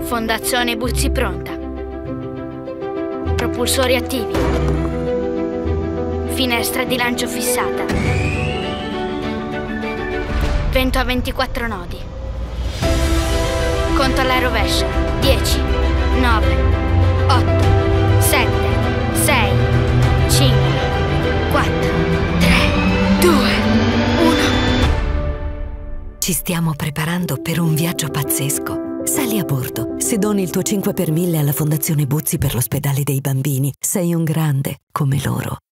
Fondazione Buzzi pronta. Propulsori attivi. Finestra di lancio fissata. Vento a 24 nodi. Conto alla rovescia. 10, 9, 8, 7, 6, 5, 4, 3, 2, 1. Ci stiamo preparando per un viaggio pazzesco. Sali a bordo. Se doni il tuo 5 per 1000 alla Fondazione Buzzi per l'ospedale dei bambini, sei un grande come loro.